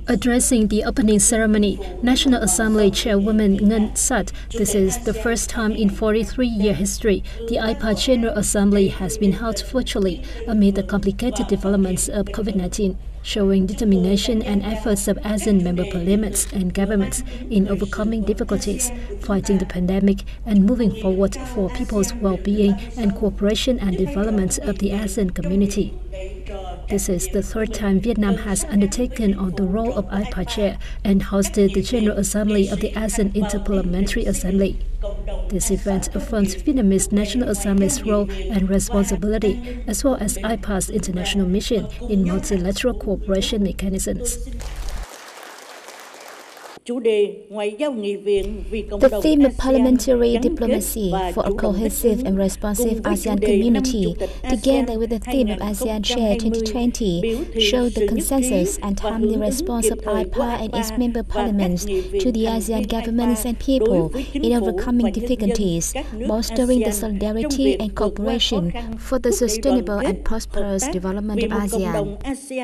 Addressing the opening ceremony, National Assembly Chairwoman Nguyen said this is the first time in 43-year history the IPA General Assembly has been held virtually amid the complicated developments of COVID-19, showing determination and efforts of ASEAN member parliaments and governments in overcoming difficulties, fighting the pandemic, and moving forward for people's well-being and cooperation and development of the ASEAN community. This is the third time Vietnam has undertaken on the role of IPA chair and hosted the General Assembly of the ASEAN Interparliamentary Assembly. This event affirms Vietnamese National Assembly's role and responsibility, as well as IPA's international mission in multilateral cooperation mechanisms. The theme of parliamentary diplomacy for a cohesive and responsive ASEAN community, together with the theme of ASEAN Chair 2020, showed the consensus and timely response of IPA and its member parliaments to the ASEAN governments and people in overcoming difficulties, bolstering the solidarity and cooperation for the sustainable and prosperous development of ASEAN.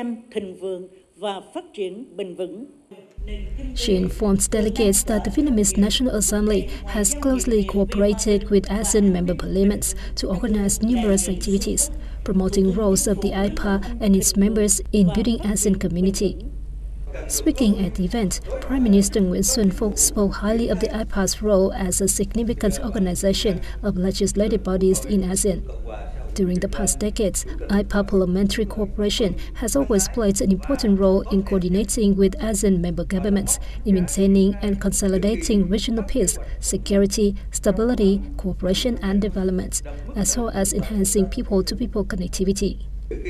She informs delegates that the Vietnamese National Assembly has closely cooperated with ASEAN member parliaments to organize numerous activities, promoting roles of the IPA and its members in building ASEAN community. Speaking at the event, Prime Minister Nguyen Xuan Phuc spoke highly of the IPA's role as a significant organization of legislative bodies in ASEAN. During the past decades, IPA parliamentary cooperation has always played an important role in coordinating with ASEAN member governments in maintaining and consolidating regional peace, security, stability, cooperation and development, as well as enhancing people-to-people connectivity.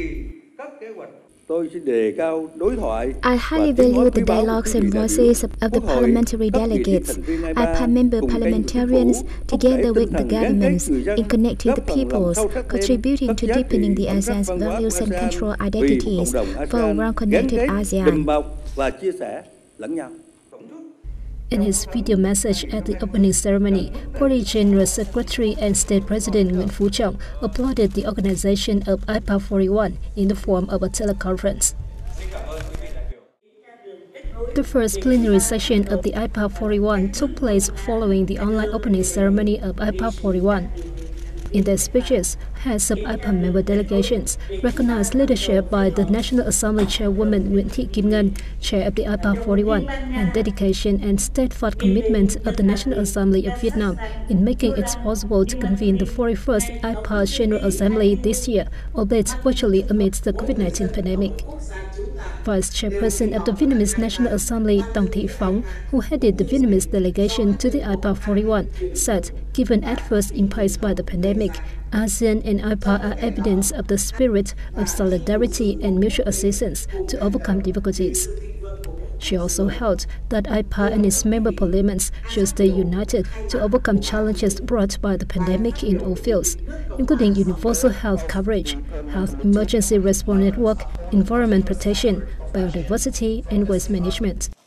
I highly value the dialogues and voices of the parliamentary delegates, IPA member parliamentarians, together with the governments, in connecting the peoples, contributing to deepening the ASEAN's values and cultural identities for a well-connected ASEAN. In his video message at the opening ceremony, Party General Secretary and State President Nguyễn Phú Trọng applauded the organization of IPA 41 in the form of a teleconference. The first plenary session of the IPA 41 took place following the online opening ceremony of IPA 41. In their speeches, heads of IPA member delegations recognized leadership by the National Assembly Chairwoman Nguyễn Thị Kim Ngân, chair of the IPA 41, and dedication and steadfast commitment of the National Assembly of Vietnam in making it possible to convene the 41st IPA General Assembly this year, albeit virtually amidst the COVID-19 pandemic. Vice Chairperson of the Vietnamese National Assembly, Tòng Thị Phóng, who headed the Vietnamese delegation to the IPA 41, said, given adverse impacts by the pandemic, ASEAN and IPA are evidence of the spirit of solidarity and mutual assistance to overcome difficulties. She also held that IPA and its member parliaments should stay united to overcome challenges brought by the pandemic in all fields, including universal health coverage, health emergency response network, environment protection, biodiversity, and waste management.